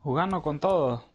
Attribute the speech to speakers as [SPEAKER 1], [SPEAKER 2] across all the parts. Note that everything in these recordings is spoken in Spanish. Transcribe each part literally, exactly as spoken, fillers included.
[SPEAKER 1] Jugando con todo.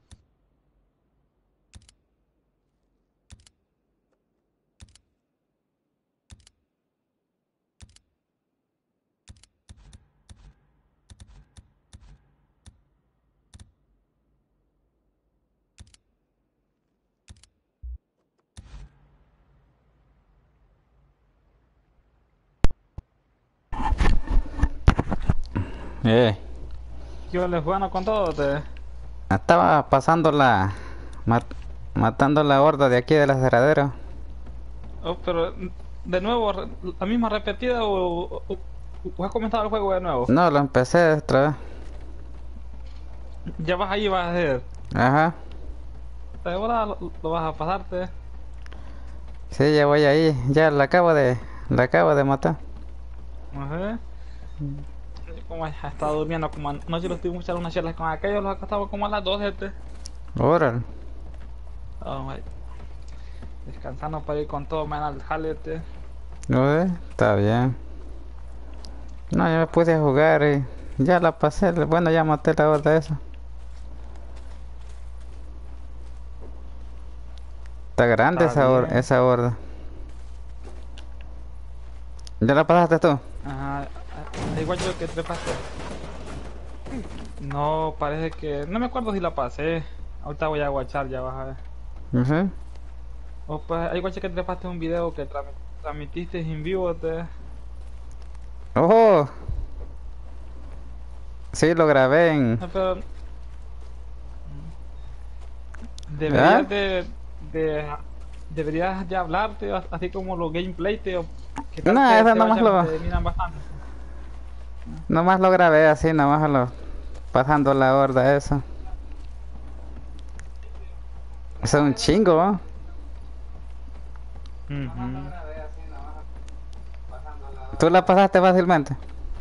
[SPEAKER 2] Eh,
[SPEAKER 1] Yo les jugando con todo. Te...
[SPEAKER 2] estaba pasando la... mat- matando la horda de aquí del aserradero.
[SPEAKER 1] Oh, pero de nuevo, re- la misma repetida o, o, o- o has comenzado el juego de nuevo.
[SPEAKER 2] No, lo empecé otra vez.
[SPEAKER 1] Ya vas ahí, vas a hacer.
[SPEAKER 2] Ajá.
[SPEAKER 1] Ahora lo, lo vas a pasarte.
[SPEAKER 2] Sí, ya voy ahí. Ya la acabo de... La acabo de matar.
[SPEAKER 1] Ajá. Como has estado durmiendo, como anoche lo estuvimos echando unas charlas con aquellos, los acostamos como a las doce. Este.
[SPEAKER 2] Órale.
[SPEAKER 1] Oh, my. Descansando para ir con todo, man, al jale. Este.
[SPEAKER 2] ¿No ves? Está bien. No, yo me puse a jugar y... Ya la pasé. Bueno, ya maté la horda esa. Está grande
[SPEAKER 1] Está
[SPEAKER 2] esa horda,
[SPEAKER 1] bien.
[SPEAKER 2] esa horda. ¿Ya la pasaste tú?
[SPEAKER 1] Ajá. ah, Igual yo que trepaste. No, parece que... No me acuerdo si la pasé. Ahorita voy a guachar, ya vas a ver.
[SPEAKER 2] Ujú.
[SPEAKER 1] O pues, hay guache que trepaste un video que trami- transmitiste en vivo. Te...
[SPEAKER 2] ¡Ojo! Sí, lo grabé en...
[SPEAKER 1] No, pero
[SPEAKER 2] ¿Ah?
[SPEAKER 1] deberías de, de... Deberías de hablarte, así como los gameplay, te... ¿Qué tal
[SPEAKER 2] No,
[SPEAKER 1] que
[SPEAKER 2] eso
[SPEAKER 1] te
[SPEAKER 2] nomás
[SPEAKER 1] vayan,
[SPEAKER 2] lo...
[SPEAKER 1] te miran bastante?
[SPEAKER 2] Nomás lo grabé así, nomás lo... Pasando la horda eso. Eso es un chingo, ¿no?
[SPEAKER 1] Ujú.
[SPEAKER 2] ¿Tú la pasaste fácilmente?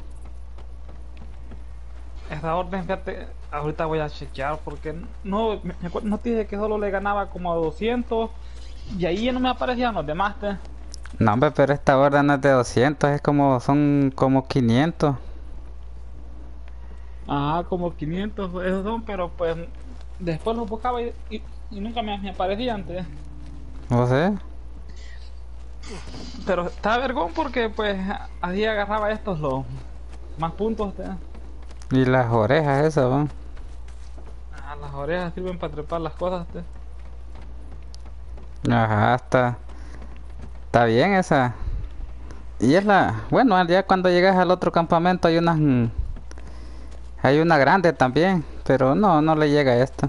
[SPEAKER 1] Esa orden, fíjate, ahorita voy a chequear porque no, me, me acuerdo- no te dije que solo le ganaba como a doscientos y ahí ya no me aparecían los demás, te.
[SPEAKER 2] No, hombre, pero esta horda no es de doscientos, es como... Son como quinientos.
[SPEAKER 1] Ajá, como quinientos esos son, pero pues después los buscaba y, y- y nunca me, me aparecían, te.
[SPEAKER 2] ¿O sea?
[SPEAKER 1] Pero estaba vergón porque pues así agarraba estos los más puntos, te.
[SPEAKER 2] Y las orejas esas, ¿no?
[SPEAKER 1] Ah, las orejas sirven para trepar las cosas, te.
[SPEAKER 2] Ajá, está... Está bien esa. Y es la... Bueno, ya cuando llegas al otro campamento hay unas... mm, Hay una grande también, pero no, no le llega a esta.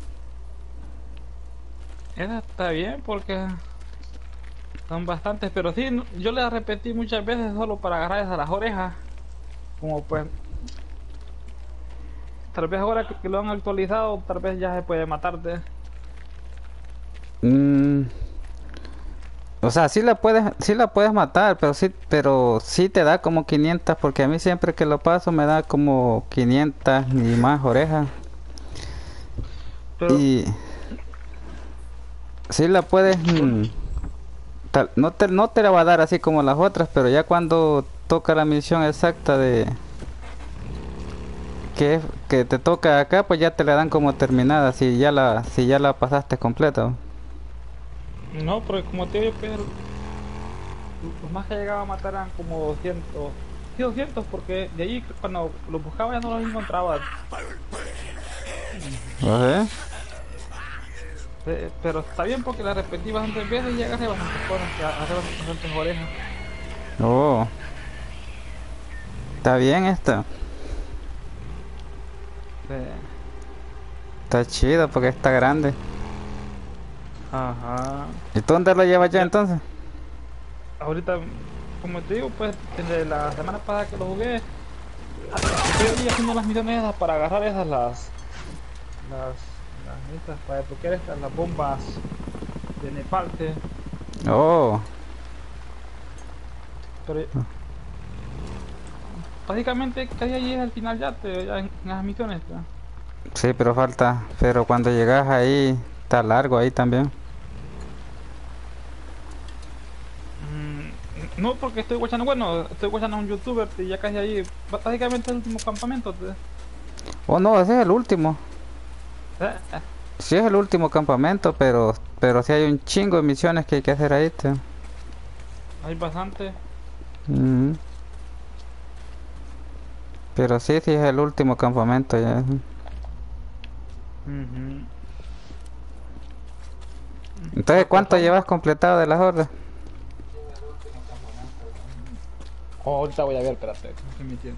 [SPEAKER 1] Esa está bien porque son bastantes, pero sí, no- yo les repetí muchas veces solo para agarrar esas las orejas. Como pues, tal vez ahora que, que lo han actualizado, tal vez ya se puede matarte.
[SPEAKER 2] Mm, o sea, sí la puedes, sí la puedes matar, pero sí, pero sí te da como quinientas, porque a mí siempre que lo paso me da como quinientas y más orejas.
[SPEAKER 1] Pero,
[SPEAKER 2] Y sí la puedes,
[SPEAKER 1] por-
[SPEAKER 2] mm, tal- no te, no te la va a dar así como las otras, pero ya cuando toca la misión exacta de que, que te toca acá, pues ya te la dan como terminada, si ya la, si ya la pasaste completa.
[SPEAKER 1] no, porque como te digo, pues, los más que llegaba a matar eran como doscientos. Sí, doscientos, porque de allí cuando los buscaba ya no los encontraba.
[SPEAKER 2] ¿O sea?
[SPEAKER 1] Eh, Pero está bien porque las repetí bastantes veces y agarré bastantes cosas, que agarré bastantes orejas.
[SPEAKER 2] Oh, está bien esto.
[SPEAKER 1] Eh,
[SPEAKER 2] Está chido porque está grande.
[SPEAKER 1] Ajá.
[SPEAKER 2] ¿Y tú dónde lo llevas ya
[SPEAKER 1] Ya,
[SPEAKER 2] entonces?
[SPEAKER 1] ahorita, como te digo, pues desde la semana pasada que lo jugué, estoy ahí haciendo las misiones esas para agarrar esas las las las estas para desbloquear estas las bombas de Nepalte.
[SPEAKER 2] Oh,
[SPEAKER 1] Pero básicamente casi ahí es al final ya, te, ya en, en las misiones. Te.
[SPEAKER 2] sí, pero falta. Pero cuando llegas ahí, está largo ahí también.
[SPEAKER 1] Mm, no porque estoy watchando, bueno, estoy watchando a un youtuber y ya casi ahí, básicamente es el último campamento. Te.
[SPEAKER 2] Oh, no, ese es el último.
[SPEAKER 1] Eh, eh,
[SPEAKER 2] Sí es el último campamento, pero pero sí hay un chingo de misiones que hay que hacer ahí, tío.
[SPEAKER 1] hay bastante.
[SPEAKER 2] Ujú. Pero sí, sí es el último campamento ya.
[SPEAKER 1] Ujú.
[SPEAKER 2] Entonces,
[SPEAKER 1] Porque
[SPEAKER 2] ¿cuánto
[SPEAKER 1] son...
[SPEAKER 2] llevas completado de las hordas?
[SPEAKER 1] Oh, ahorita voy a ver, espérate, ¿cómo se me entiende?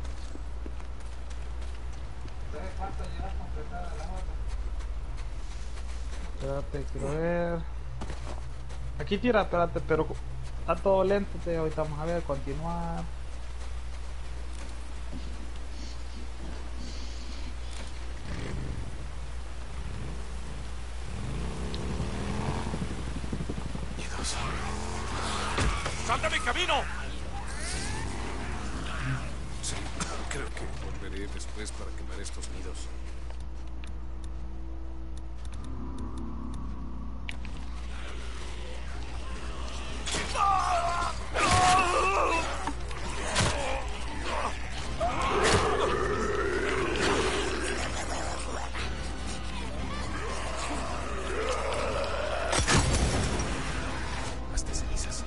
[SPEAKER 1] Espérate, quiero ver. Aquí tira, espérate, pero está todo lento, te, ahorita vamos a ver, continuar.
[SPEAKER 3] ¡Sal de mi camino! Sí, creo que volveré después para quemar estos nidos. Hasta cenizas.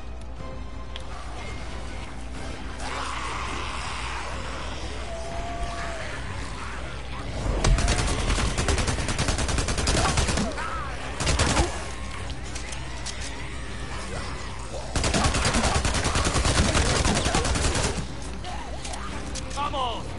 [SPEAKER 3] ¡Vamos!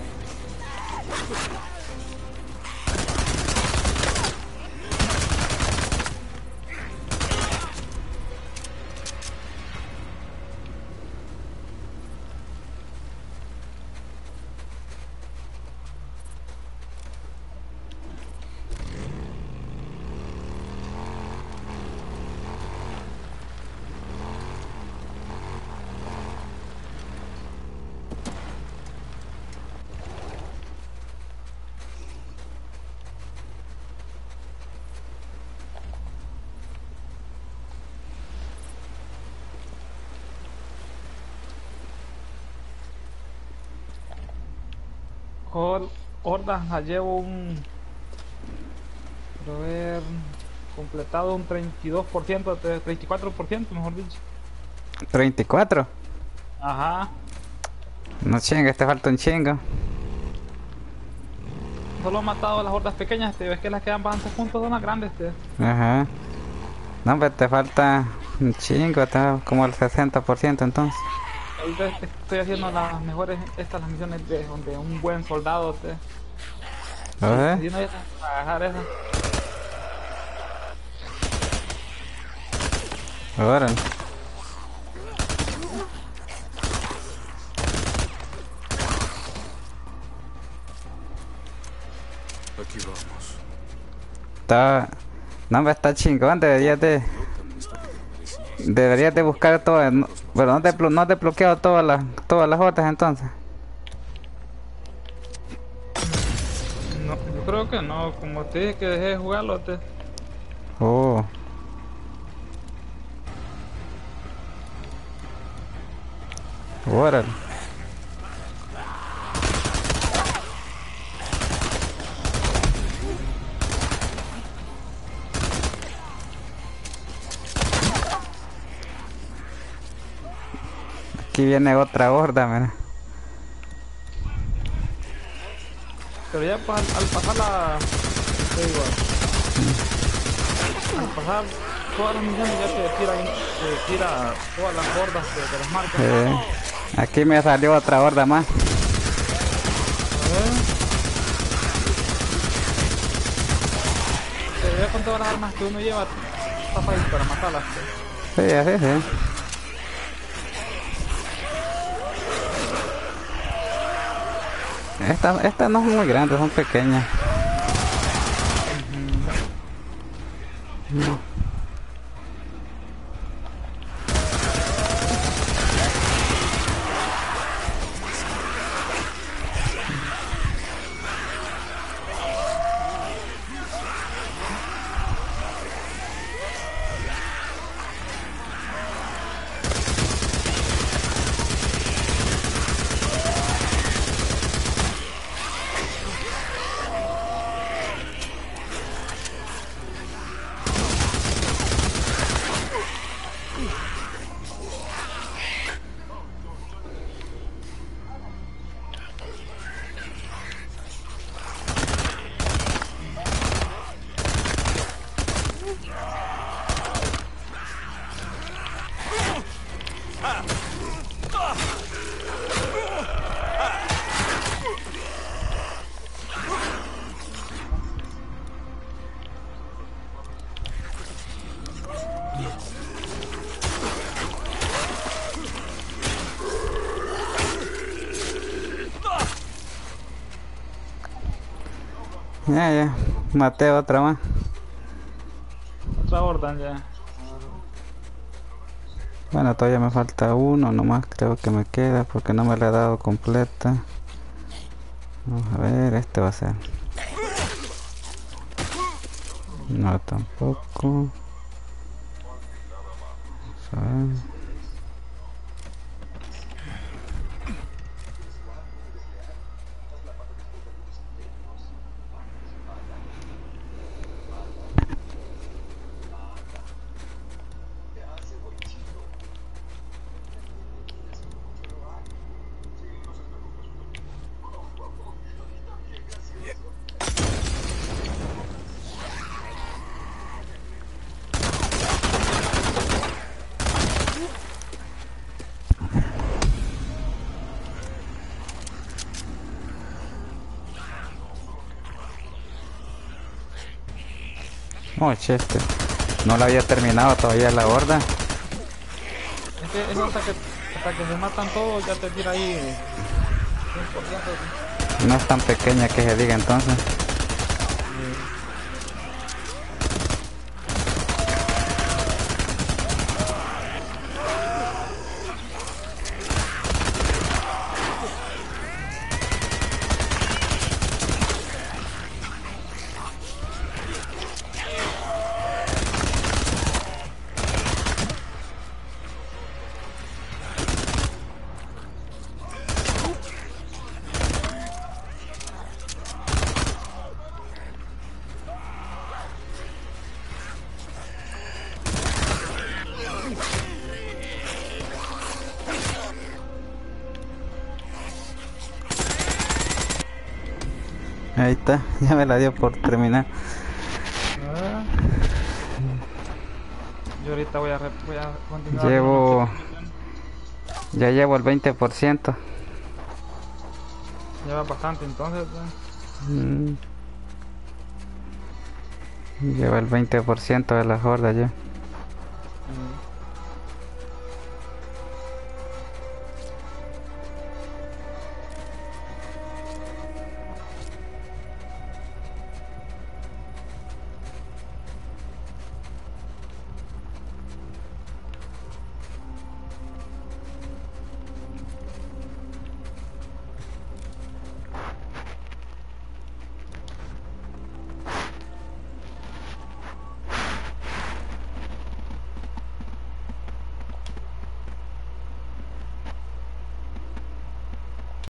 [SPEAKER 1] Hor- Hordas, la llevo un... Quiero ver... Completado un treinta y dos por ciento, de- treinta y cuatro por ciento mejor dicho.
[SPEAKER 2] ¿treinta y cuatro?
[SPEAKER 1] Ajá.
[SPEAKER 2] No chingas, te falta un chingo.
[SPEAKER 1] Solo he matado a las hordas pequeñas, te ves que las que dan bastante puntos son las grandes, te.
[SPEAKER 2] Ajá. No, pues te falta un chingo, está como el sesenta por ciento entonces.
[SPEAKER 1] Ahorita estoy haciendo las mejores, estas las misiones de donde un buen soldado, te.
[SPEAKER 2] ¿Lo
[SPEAKER 1] Y
[SPEAKER 2] ves?
[SPEAKER 1] si no hay para agarrar esa.
[SPEAKER 2] Órale.
[SPEAKER 3] Aquí vamos.
[SPEAKER 2] Está... No, me está chingón, deberías de...
[SPEAKER 3] Pelota me está que merecía.
[SPEAKER 2] Deberías de buscar todas... no- Pero no te, blo- no te he bloqueado todas las, todas las hordas entonces.
[SPEAKER 1] No, yo creo que no, como te dije que dejé de jugarlo, te.
[SPEAKER 2] Oh, órale. Aquí viene otra horda, mira.
[SPEAKER 1] Pero ya pues, al, al pasar la... te digo, al pasar todas las misiones ya te tira, te tira todas las hordas que te las marca.
[SPEAKER 2] Eh, aquí me salió otra horda más.
[SPEAKER 1] A ver. Te veo con todas las armas que uno lleva, está fácil para matarlas. Te.
[SPEAKER 2] Sí, así sí. Estas estas no son muy grandes, son pequeñas. Ya, ya, maté otra más.
[SPEAKER 1] Otra orden ya.
[SPEAKER 2] Bueno, todavía me falta uno nomás, creo que me queda porque no me la he dado completa. Vamos a ver, este va a ser. No, tampoco. Vamos a ver. Oh, cheste. No la había terminado todavía la horda.
[SPEAKER 1] Es que eso hasta que, hasta que se matan todos ya te tira ahí cien por ciento.
[SPEAKER 2] No es tan pequeña que se diga entonces. Ahí está, ya me la dio por terminar.
[SPEAKER 1] Ah. Yo ahorita voy a, re- voy a continuar.
[SPEAKER 2] Llevo... Ya llevo el veinte por ciento.
[SPEAKER 1] Lleva bastante entonces. ¿Eh?
[SPEAKER 2] Mm. Llevo el veinte por ciento de la horda ya.